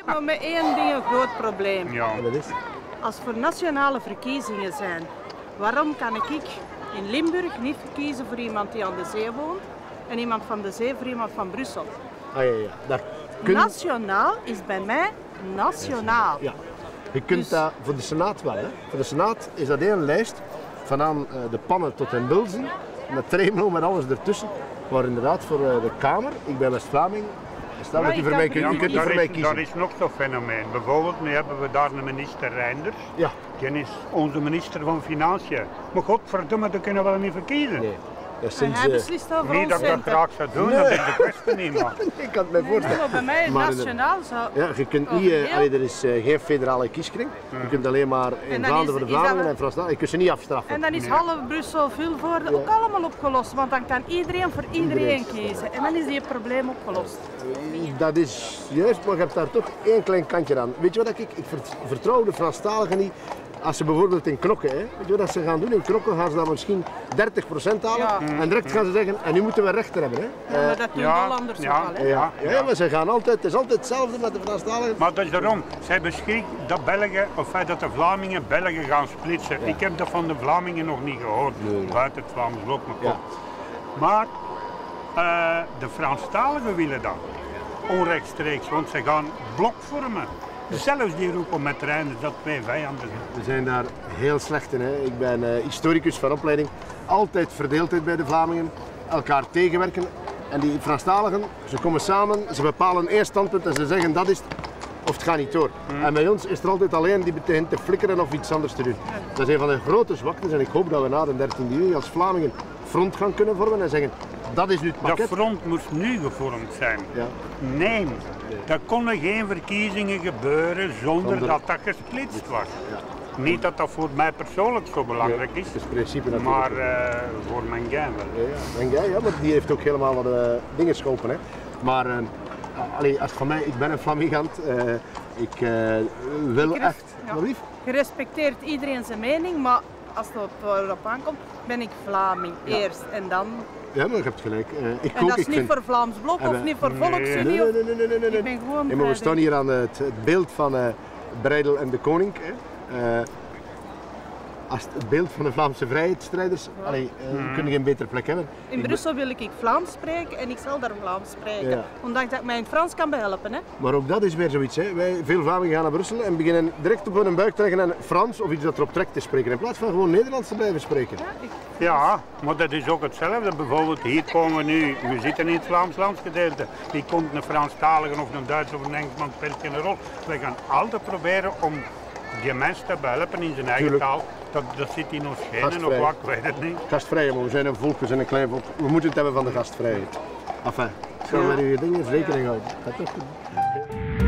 Nou, met één ding een groot probleem. Ja. Dat is. Als er nationale verkiezingen zijn, waarom kan ik in Limburg niet verkiezen voor iemand die aan de zee woont en iemand van de zee voor iemand van Brussel? Ah ja, ja. Dat Nationaal is bij mij nationaal. Ja. Je kunt Dus- dat voor de Senaat wel. Hè. Voor de Senaat is dat één lijst, vanaan de pannen tot in Bilzen, met Tremelo, met alles ertussen. Maar inderdaad voor de Kamer, ik ben West-Vlaming, stel Maar dat u ik voor mij kan- kunt, Ja, u maar kunt niet voor mij daar kiezen. is nog zo'n fenomeen. Bijvoorbeeld, nu hebben we daar een minister Reinders. Ja, Die is onze minister van Financiën. Maar godverdomme, dat kunnen we wel niet verkiezen. nee. Dat is En sinds, hij beslist over Niet ons dat ik dat centen. graag zou doen, Nee. dat is de kwestie niet, maar. ik kan het mij Nee, voorstellen. maar bij mij Maar nationaal zou... Ja, je kunt Of niet, heel- er is geen federale kieskring. Je kunt alleen maar in dan Vlaanderen is- voor de is dat Vlamingen een- en Franstalig. Je kunt ze niet afstraffen. En dan is half Brussel, Vilvoorde ook allemaal opgelost, want dan kan iedereen voor iedereen kiezen. En dan is die probleem opgelost. Dat is juist, maar je hebt daar toch één klein kantje aan. Weet je wat ik vertrouw de Franstaligen niet. Als ze bijvoorbeeld in Knokke, hè, weet je wat ze gaan doen? In Knokke gaan ze dan misschien 30% halen Ja. en direct gaan ze zeggen, en nu moeten we rechter hebben. Hè. Ja, maar dat doen Hollanders ook al. Hè? Ja, maar ze gaan altijd, het is altijd hetzelfde met de Franstaligen. Maar dat is daarom. Zij beschikken dat België, of dat de Vlamingen België gaan splitsen. Ik heb dat van de Vlamingen nog niet gehoord. Buiten het Vlaams blok, maar Ja. kom. Maar de Franstaligen willen dat. Onrechtstreeks, want ze gaan blok vormen. Zelfs die roepen met Reinders dat twee vijanden zijn. We zijn daar heel slecht in. Hè. Ik ben historicus van opleiding. Altijd verdeeldheid bij de Vlamingen, elkaar tegenwerken. En die Franstaligen, ze komen samen, ze bepalen één standpunt en ze zeggen dat is het, of het gaat niet door. En bij ons is er altijd alleen die begint te flikkeren of iets anders te doen. Dat is een van de grote zwaktes en ik hoop dat we na de 13e juni als Vlamingen front gaan kunnen vormen en zeggen dat is nu het Dat pakket. front moest nu gevormd zijn. Ja. Nee, er konden geen verkiezingen gebeuren zonder Zonder- dat dat gesplitst was. Niet dat dat voor mij persoonlijk zo belangrijk is, Het is het principe natuurlijk. maar voor mijn gang wel. Ja, en jij, ja, maar die heeft ook helemaal wat dingen schopen. Hè. Maar allee, als van mij, ik ben een Flamingant. Ik wil Ik echt. ja. Wat lief? Gerespecteerd iedereen zijn mening, maar als het erop aankomt, ben ik Vlaming eerst en dan. Ja, maar je hebt gelijk. Ik En ook. dat is Ik niet vind... voor Vlaams Blok of we- niet voor Volksunie. Nee, of- nee, nee, nee, nee, nee. Ik ben gewoon Nee, maar we vrij, staan denk hier aan het beeld van Breidel en de Koning. Hè. Als het beeld van de Vlaamse vrijheidsstrijders, allee, kun je geen betere plek hebben. In Brussel wil ik Vlaams spreken en ik zal daar Vlaams spreken. Ja. Ondanks dat ik mij in Frans kan behelpen. Hè. Maar ook dat is weer zoiets. Hè. Wij, veel Vlamingen gaan naar Brussel en beginnen direct op hun buik trekken en Frans of iets dat erop trekt te spreken. In plaats van gewoon Nederlands te blijven spreken. Ja, maar dat is ook hetzelfde. Bijvoorbeeld hier komen we nu, we zitten in het Vlaams landsgedeelte. Hier komt een Franstalige of een Duitser of een Engelsman, speelt geen rol. We gaan altijd proberen om die mensen te behelpen in zijn eigen Tuurlijk. taal. Dat zit in ons genen of Gastvrij. wat, ik weet het niet. Gastvrij, maar we zijn een volk, we zijn een klein volk. We moeten het hebben van de gastvrijheid. Enfin, ik zal met uw dingen rekening houden. Gaat toch goed?